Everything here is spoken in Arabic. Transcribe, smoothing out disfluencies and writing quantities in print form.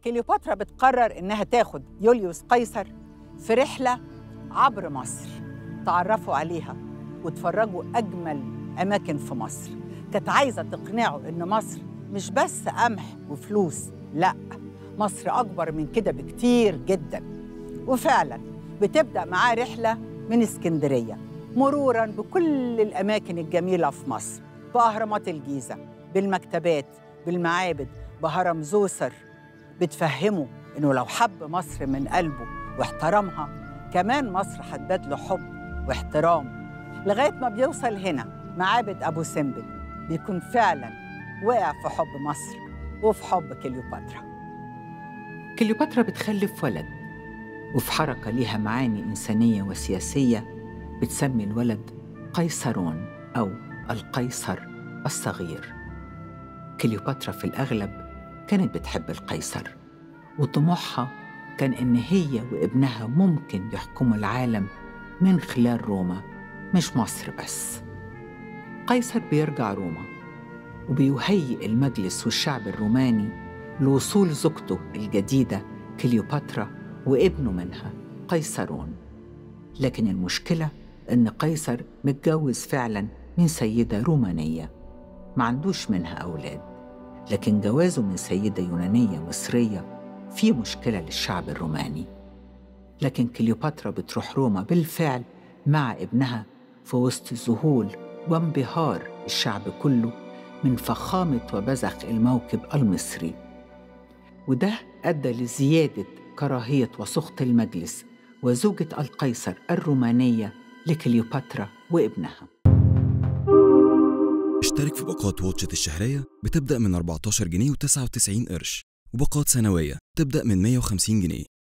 كليوباترا بتقرر إنها تاخد يوليوس قيصر في رحلة عبر مصر، تعرفوا عليها وتفرجوا أجمل أماكن في مصر. كانت عايزة تقنعه إن مصر مش بس قمح وفلوس، لأ، مصر أكبر من كده بكتير جداً. وفعلاً بتبدأ معاه رحلة من اسكندرية مروراً بكل الأماكن الجميلة في مصر، بأهرامات الجيزة، بالمكتبات، بالمعابد، بهرم زوسر. بتفهمه إنه لو حب مصر من قلبه واحترمها، كمان مصر هتبادله له حب واحترام، لغاية ما بيوصل هنا معابد أبو سمبل. بيكون فعلاً وقع في حب مصر وفي حب كليوباترا. كليوباترا بتخلف ولد، وفي حركة ليها معاني إنسانية وسياسية بتسمي الولد قيصرون أو القيصر الصغير. كليوباترا في الأغلب كانت بتحب القيصر، وطموحها كان إن هي وابنها ممكن يحكموا العالم من خلال روما، مش مصر بس. قيصر بيرجع روما وبيهيئ المجلس والشعب الروماني لوصول زوجته الجديدة كليوباترا وابنه منها قيصرون. لكن المشكلة إن قيصر متجوز فعلاً من سيدة رومانية، ما عندوش منها أولاد، لكن جوازه من سيدة يونانية مصرية فيه مشكلة للشعب الروماني. لكن كليوباترا بتروح روما بالفعل مع ابنها في وسط ذهول وانبهار الشعب كله من فخامة وبذخ الموكب المصري، وده أدى لزيادة كراهية وسخط المجلس وزوجة القيصر الرومانية لكليوباترا وابنها. اشترك في باقات واتشت الشهرية بتبدأ من 14 جنيه و99 قرش، وباقات سنوية تبدأ من 150 جنيه.